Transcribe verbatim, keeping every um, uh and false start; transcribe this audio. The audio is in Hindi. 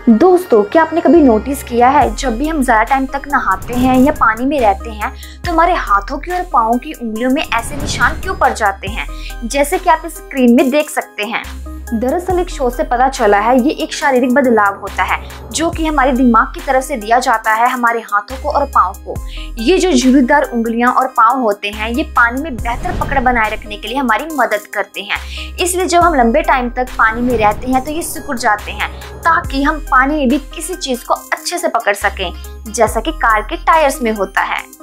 दोस्तों, क्या आपने कभी नोटिस किया है जब भी हम ज़्यादा टाइम तक नहाते हैं या पानी में रहते हैं तो हमारे हाथों की और पाँव की उंगलियों में ऐसे निशान क्यों पड़ जाते हैं, जैसे कि आप इस स्क्रीन में देख सकते हैं। दरअसल एक शोध से पता चला है ये एक शारीरिक बदलाव होता है जो कि हमारे दिमाग की तरफ से दिया जाता है हमारे हाथों को और पाँव को। ये जो झुर्रीदार उंगलियां और पाँव होते हैं ये पानी में बेहतर पकड़ बनाए रखने के लिए हमारी मदद करते हैं। इसलिए जब हम लंबे टाइम तक पानी में रहते हैं तो ये सिकुड़ जाते हैं ताकि हम पानी में भी किसी चीज को अच्छे से पकड़ सकें, जैसा कि कार के टायर्स में होता है।